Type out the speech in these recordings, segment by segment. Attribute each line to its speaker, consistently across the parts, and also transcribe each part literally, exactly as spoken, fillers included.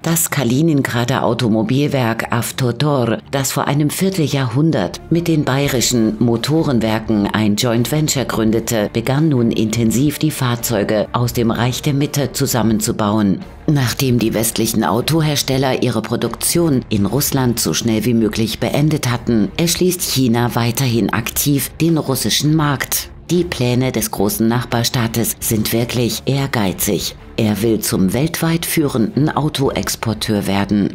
Speaker 1: Das Kaliningrader Automobilwerk Avtotor, das vor einem Vierteljahrhundert mit den bayerischen Motorenwerken ein Joint Venture gründete, begann nun intensiv die Fahrzeuge aus dem Reich der Mitte zusammenzubauen. Nachdem die westlichen Autohersteller ihre Produktion in Russland so schnell wie möglich beendet hatten, erschließt China weiterhin aktiv den russischen Markt. Die Pläne des großen Nachbarstaates sind wirklich ehrgeizig. Er will zum weltweit führenden Autoexporteur werden.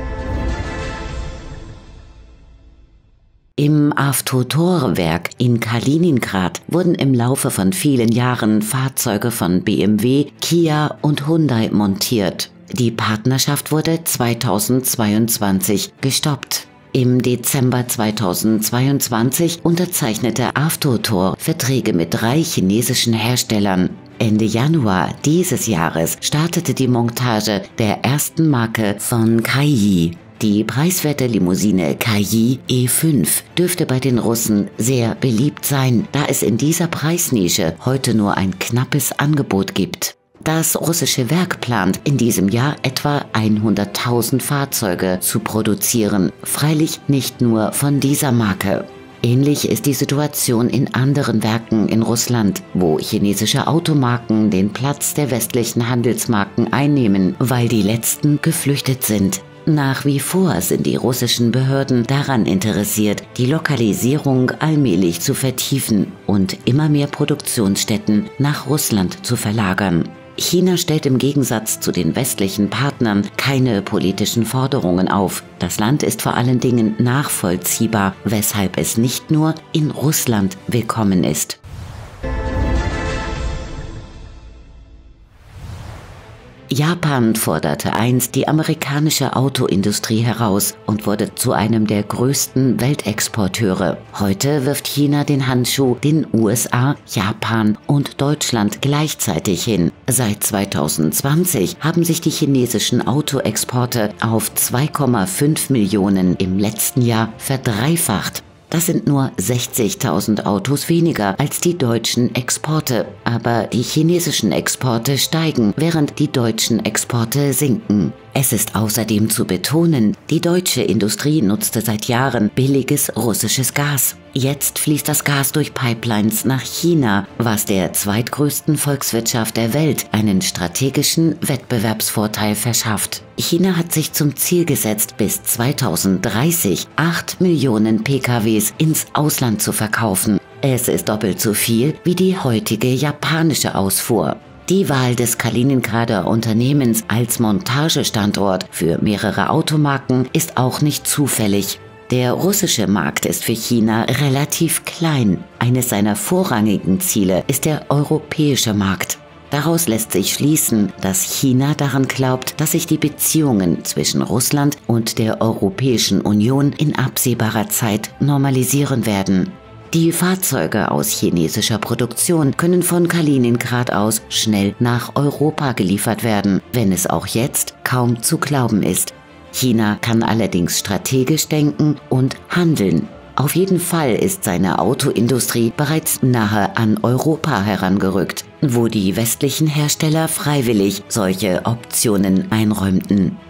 Speaker 1: Im Avtotor-Werk in Kaliningrad wurden im Laufe von vielen Jahren Fahrzeuge von B M W, Kia und Hyundai montiert. Die Partnerschaft wurde zweitausendzweiundzwanzig gestoppt. Im Dezember zweitausendzweiundzwanzig unterzeichnete Avtotor Verträge mit drei chinesischen Herstellern. Ende Januar dieses Jahres startete die Montage der ersten Marke von Kaiyi. Die preiswerte Limousine Kaiyi E fünf dürfte bei den Russen sehr beliebt sein, da es in dieser Preisnische heute nur ein knappes Angebot gibt. Das russische Werk plant, in diesem Jahr etwa hunderttausend Fahrzeuge zu produzieren, freilich nicht nur von dieser Marke. Ähnlich ist die Situation in anderen Werken in Russland, wo chinesische Automarken den Platz der westlichen Handelsmarken einnehmen, weil die letzten geflüchtet sind. Nach wie vor sind die russischen Behörden daran interessiert, die Lokalisierung allmählich zu vertiefen und immer mehr Produktionsstätten nach Russland zu verlagern. China stellt im Gegensatz zu den westlichen Partnern keine politischen Forderungen auf. Das Land ist vor allen Dingen nachvollziehbar, weshalb es nicht nur in Russland willkommen ist. Japan forderte einst die amerikanische Autoindustrie heraus und wurde zu einem der größten Weltexporteure. Heute wirft China den Handschuh den U S A, Japan und Deutschland gleichzeitig hin. Seit zweitausendzwanzig haben sich die chinesischen Autoexporte auf zwei Komma fünf Millionen im letzten Jahr verdreifacht. Das sind nur sechzigtausend Autos weniger als die deutschen Exporte. Aber die chinesischen Exporte steigen, während die deutschen Exporte sinken. Es ist außerdem zu betonen, die deutsche Industrie nutzte seit Jahren billiges russisches Gas. Jetzt fließt das Gas durch Pipelines nach China, was der zweitgrößten Volkswirtschaft der Welt einen strategischen Wettbewerbsvorteil verschafft. China hat sich zum Ziel gesetzt, bis zweitausenddreißig acht Millionen P K Ws ins Ausland zu verkaufen. Es ist doppelt so viel wie die heutige japanische Ausfuhr. Die Wahl des Kaliningrader Unternehmens als Montagestandort für mehrere Automarken ist auch nicht zufällig. Der russische Markt ist für China relativ klein. Eines seiner vorrangigen Ziele ist der europäische Markt. Daraus lässt sich schließen, dass China daran glaubt, dass sich die Beziehungen zwischen Russland und der Europäischen Union in absehbarer Zeit normalisieren werden. Die Fahrzeuge aus chinesischer Produktion können von Kaliningrad aus schnell nach Europa geliefert werden, wenn es auch jetzt kaum zu glauben ist. China kann allerdings strategisch denken und handeln. Auf jeden Fall ist seine Autoindustrie bereits nahe an Europa herangerückt, wo die westlichen Hersteller freiwillig solche Optionen einräumten.